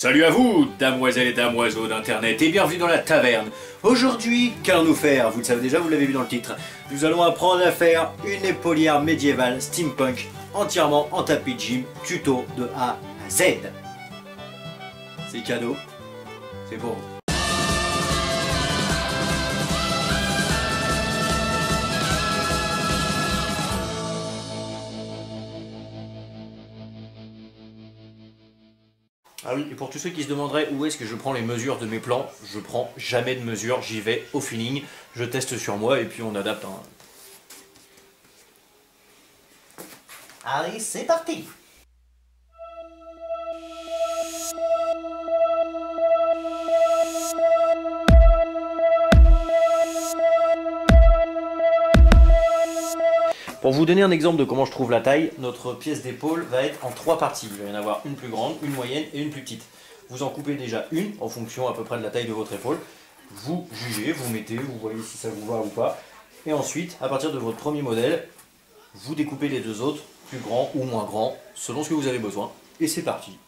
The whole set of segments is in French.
Salut à vous, damoiselles et damoiseaux d'internet, et bienvenue dans la taverne. Aujourd'hui, qu'allons-nous faire? Vous le savez déjà, vous l'avez vu dans le titre. Nous allons apprendre à faire une épaulière médiévale steampunk entièrement en tapis de gym, tuto de A à Z. C'est cadeau, c'est pour vous. Ah oui, et pour tous ceux qui se demanderaient où est-ce que je prends les mesures de mes plans, je prends jamais de mesures, j'y vais au feeling, je teste sur moi et puis on adapte. Allez, c'est parti! Pour vous donner un exemple de comment je trouve la taille, notre pièce d'épaule va être en 3 parties. Il va y en avoir une plus grande, une moyenne et une plus petite. Vous en coupez déjà une en fonction à peu près de la taille de votre épaule. Vous jugez, vous mettez, vous voyez si ça vous va ou pas. Et ensuite, à partir de votre premier modèle, vous découpez les deux autres, plus grands ou moins grands, selon ce que vous avez besoin. Et c'est parti.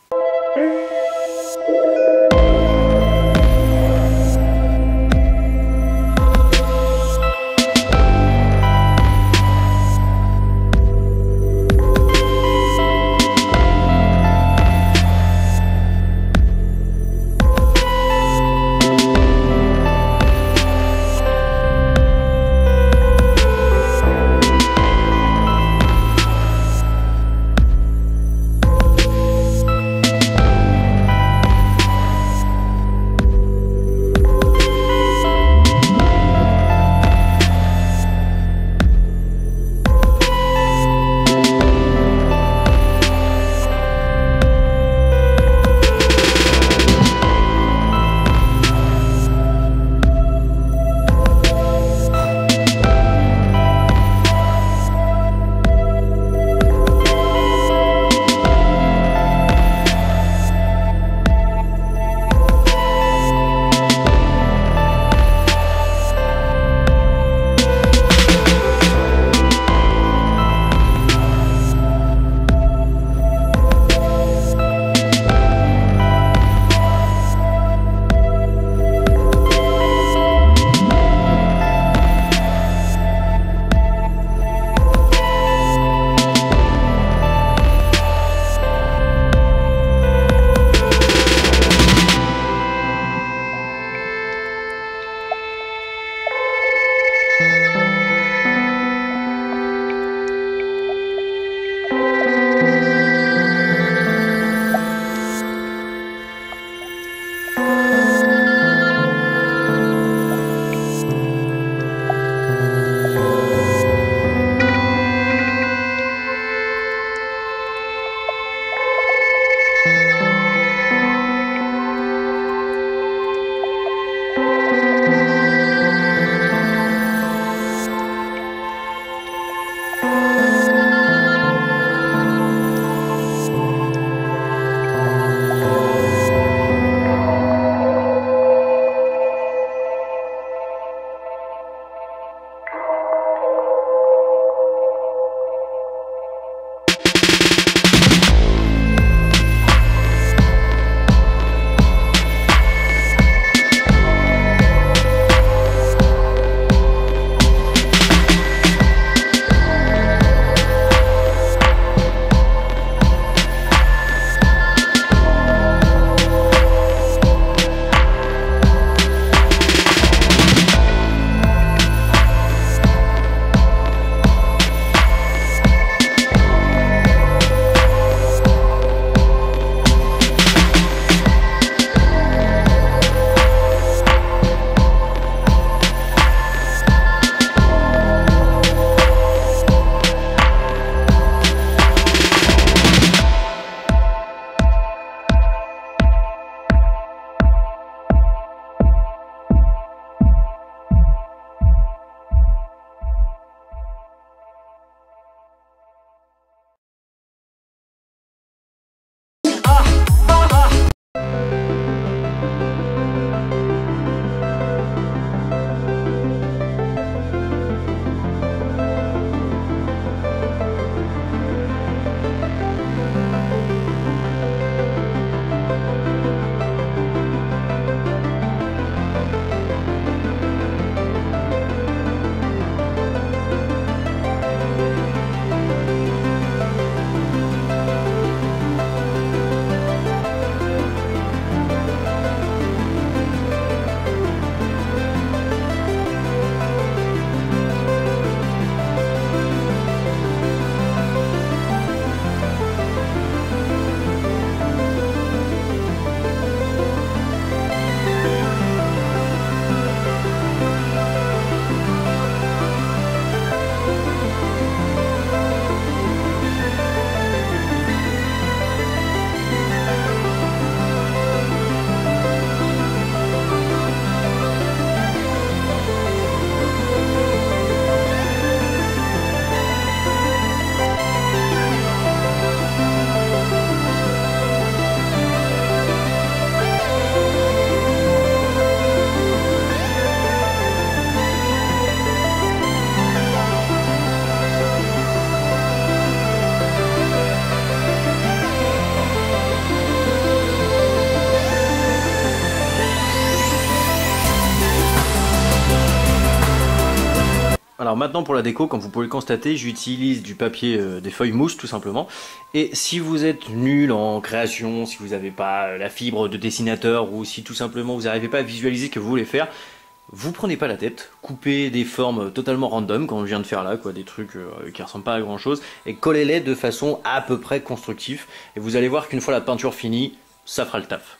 Alors maintenant pour la déco, comme vous pouvez le constater, j'utilise du papier, des feuilles mousse tout simplement. Et si vous êtes nul en création, si vous n'avez pas la fibre de dessinateur ou si tout simplement vous n'arrivez pas à visualiser ce que vous voulez faire, vous prenez pas la tête, coupez des formes totalement random comme je viens de faire là, quoi, des trucs qui ressemblent pas à grand chose, et collez-les de façon à peu près constructive. Et vous allez voir qu'une fois la peinture finie, ça fera le taf.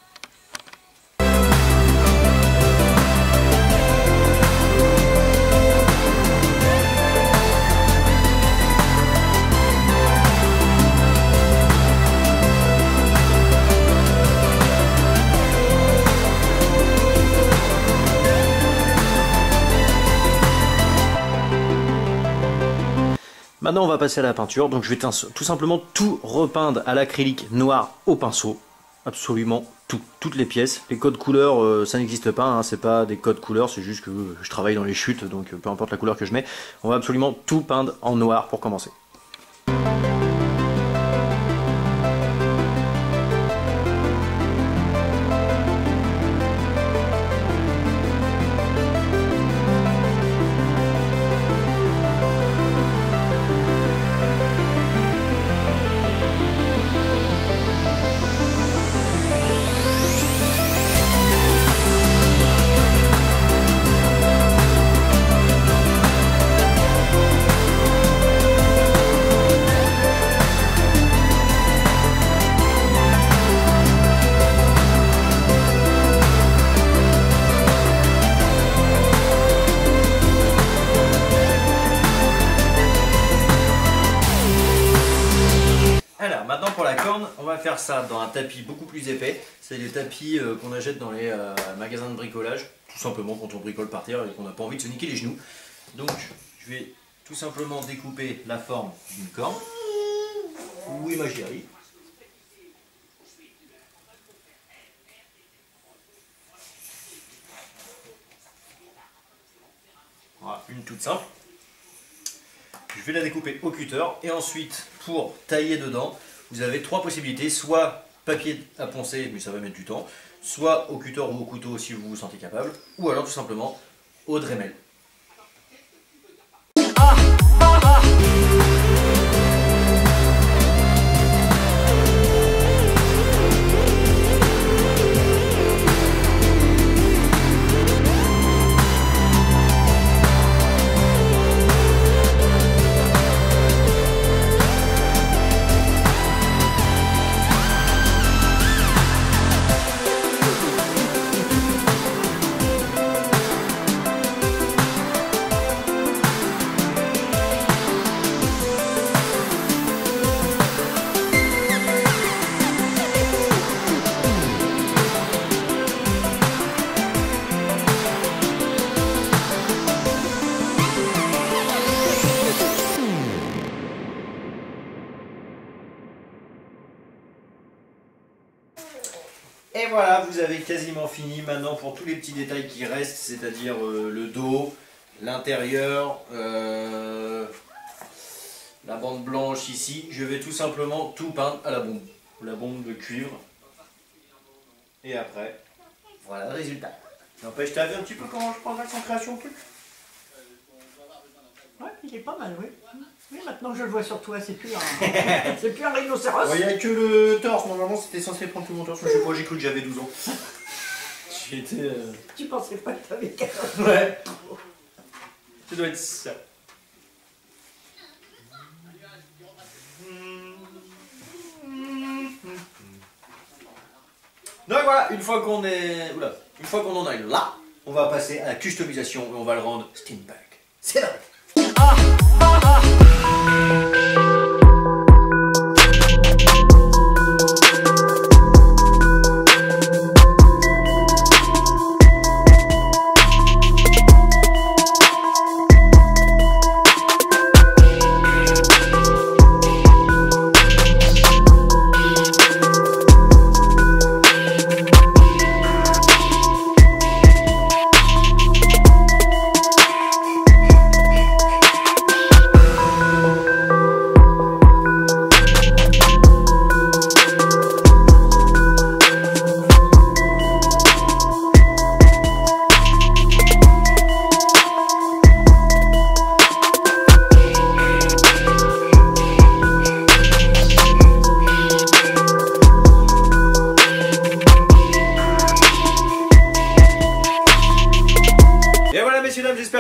Maintenant on va passer à la peinture, donc je vais tout simplement tout repeindre à l'acrylique noir au pinceau, absolument tout, toutes les pièces. Les codes couleurs ça n'existe pas, hein, c'est pas des codes couleurs, c'est juste que je travaille dans les chutes, donc peu importe la couleur que je mets, on va absolument tout peindre en noir pour commencer. Maintenant pour la corne, on va faire ça dans un tapis beaucoup plus épais. C'est les tapis qu'on achète dans les magasins de bricolage, tout simplement quand on bricole par terre et qu'on n'a pas envie de se niquer les genoux. Donc je vais tout simplement découper la forme d'une corne. Oui ma chérie. Voilà, une toute simple. Je vais la découper au cutter et ensuite pour tailler dedans, vous avez trois possibilités, soit papier à poncer, mais ça va mettre du temps, soit au cutter ou au couteau si vous vous sentez capable, ou alors tout simplement au Dremel. Et voilà, vous avez quasiment fini. Maintenant pour tous les petits détails qui restent, c'est-à-dire le dos, l'intérieur, la bande blanche ici, je vais tout simplement tout peindre à la bombe de cuivre. Et après, voilà le résultat. N'empêche, t'as vu un petit peu comment je progresse en création le truc? Ouais, il est pas mal, oui. Oui, maintenant je le vois sur toi, c'est plus un, c'est plus un rhinocéros. Il n'y a que le torse, normalement c'était censé prendre tout mon torse, mais je sais pas, j'ai cru que j'avais 12 ans. J'ai été... Tu pensais pas que t'avais 40 ans? Ouais. Ça doit être ça. Donc voilà, une fois qu'on est... Oula, une fois qu'on en est là, on va passer à la customisation et on va le rendre steampunk. C'est vrai.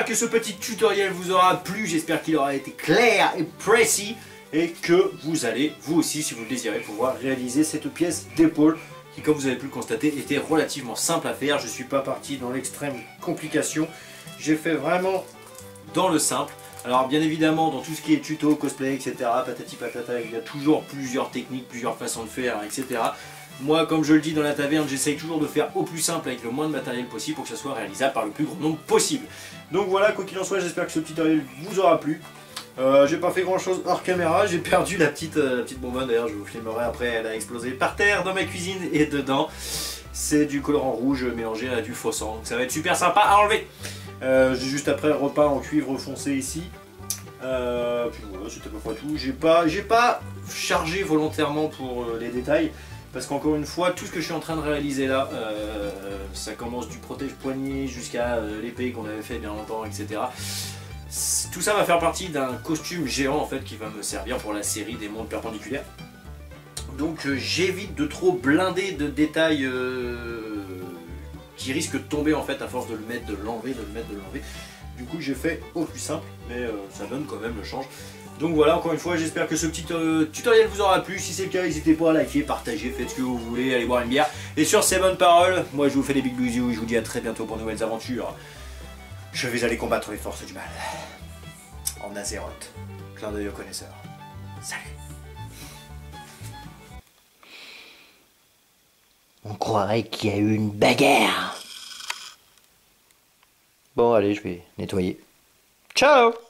que ce petit tutoriel vous aura plu, j'espère qu'il aura été clair et précis et que vous allez, vous aussi, si vous le désirez, pouvoir réaliser cette pièce d'épaule qui, comme vous avez pu le constater, était relativement simple à faire. Je ne suis pas parti dans l'extrême complication, j'ai fait vraiment dans le simple. Alors bien évidemment, dans tout ce qui est tuto, cosplay, etc., patati patata, il y a toujours plusieurs techniques, plusieurs façons de faire, etc. Moi, comme je le dis dans la taverne, j'essaye toujours de faire au plus simple avec le moins de matériel possible pour que ça soit réalisable par le plus grand nombre possible. Donc voilà, quoi qu'il en soit, j'espère que ce petit tutoriel vous aura plu. J'ai pas fait grand chose hors caméra, j'ai perdu la petite bonbonne, d'ailleurs je vous filmerai après, elle a explosé par terre dans ma cuisine et dedans. C'est du colorant rouge mélangé à du faux sang, donc ça va être super sympa à enlever. J'ai juste après repeint en cuivre foncé ici. Puis voilà, c'était à peu près tout. J'ai pas chargé volontairement pour les détails. Parce qu'encore une fois, tout ce que je suis en train de réaliser là, ça commence du protège-poignet jusqu'à l'épée qu'on avait fait bien longtemps, etc. Tout ça va faire partie d'un costume géant en fait qui va me servir pour la série des mondes perpendiculaires. Donc j'évite de trop blinder de détails qui risquent de tomber en fait à force de le mettre, de l'enlever, de le mettre, de l'enlever. Du coup j'ai fait au plus simple, mais ça donne quand même le change. Donc voilà, encore une fois, j'espère que ce petit tutoriel vous aura plu. Si c'est le cas, n'hésitez pas à liker, partager, faites ce que vous voulez, allez boire une bière. Et sur ces bonnes paroles, moi je vous fais des big bisous et je vous dis à très bientôt pour de nouvelles aventures. Je vais aller combattre les forces du mal. En Azeroth. Clin d'œil aux connaisseurs. Salut. On croirait qu'il y a eu une bagarre. Bon, allez, je vais nettoyer. Ciao!